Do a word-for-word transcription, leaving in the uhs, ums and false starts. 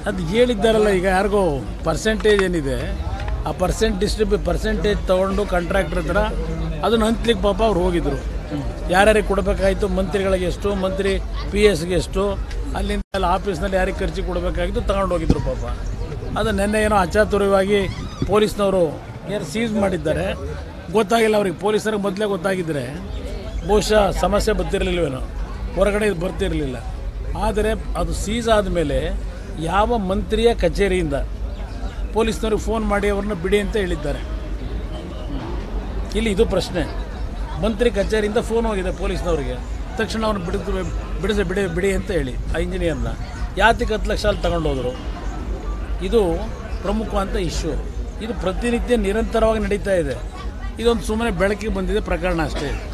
ಅದು ಹೇಳಿದ್ದಾರಲ್ಲ, ಈಗ ಯಾರಿಗೋ ಪರ್ಸೆಂಟೇಜ್ ಏನಿದೆ ಆ ಪರ್ಸೆಂಟ್ ಡಿಸ್ಟ್ರಿಬ್ಯೂ ಪರ್ಸೆಂಟೇಜ್ ತೊಗೊಂಡು ಕಾಂಟ್ರಾಕ್ಟರ್ ಹತ್ರ ಅದನ್ನು ಹಂಚ್ಲಿಕ್ಕೆ ಪಾಪ ಅವ್ರು ಹೋಗಿದ್ರು. ಯಾರ್ಯಾರಿಗೆ ಕೊಡಬೇಕಾಯಿತು, ಮಂತ್ರಿಗಳಿಗೆ ಎಷ್ಟು, ಮಂತ್ರಿ ಪಿ ಎಸ್ಗೆ ಎಷ್ಟು, ಅಲ್ಲಿಂದ ಅಲ್ಲಿ ಆಫೀಸ್ನಲ್ಲಿ ಯಾರಿಗೆ ಖರ್ಚಿಗೆ ಕೊಡಬೇಕಾಗಿತ್ತು ತಗೊಂಡು ಹೋಗಿದ್ರು ಪಾಪ. ಅದು ನೆನ್ನೆ ಏನೋ ಅಚಾತುರ್ಯವಾಗಿ ಪೊಲೀಸ್ನವರು ಏನು ಸೀಸ್ ಮಾಡಿದ್ದಾರೆ, ಗೊತ್ತಾಗಿಲ್ಲ ಅವ್ರಿಗೆ. ಪೊಲೀಸರಿಗೆ ಮೊದಲೇ ಗೊತ್ತಾಗಿದ್ದರೆ ಬಹುಶಃ ಸಮಸ್ಯೆ ಬರ್ತಿರಲಿಲ್ಲವೇನೋ, ಹೊರಗಡೆ ಇದು ಬರ್ತಿರಲಿಲ್ಲ. ಆದರೆ ಅದು ಸೀಸ್ ಆದಮೇಲೆ ಯಾವ ಮಂತ್ರಿಯ ಕಚೇರಿಯಿಂದ ಪೊಲೀಸ್ನವ್ರಿಗೆ ಫೋನ್ ಮಾಡಿ ಅವ್ರನ್ನ ಬಿಡಿ ಅಂತ ಹೇಳಿದ್ದಾರೆ. ಇಲ್ಲಿ ಇದು ಪ್ರಶ್ನೆ. ಮಂತ್ರಿ ಕಚೇರಿಯಿಂದ ಫೋನ್ ಹೋಗಿದೆ ಪೊಲೀಸ್ನವ್ರಿಗೆ, ತಕ್ಷಣ ಅವ್ರನ್ನ ಬಿಡಿದು ಬಿಡಿಸಿ ಬಿಡಿ ಬಿಡಿ ಅಂತ ಹೇಳಿ ಆ ಇಂಜಿನಿಯರ್ನ ಯಾತಿಗೆ ಹತ್ತು ಲಕ್ಷ ಅಲ್ಲಿ ತಗೊಂಡೋದ್ರು. ಇದು ಪ್ರಮುಖವಾದ ಇಶ್ಯೂ. ಇದು ಪ್ರತಿನಿತ್ಯ ನಿರಂತರವಾಗಿ ನಡೀತಾ ಇದೆ. ಇದೊಂದು ಸುಮ್ಮನೆ ಬೆಳಕಿಗೆ ಬಂದಿದೆ ಪ್ರಕರಣ ಅಷ್ಟೇ.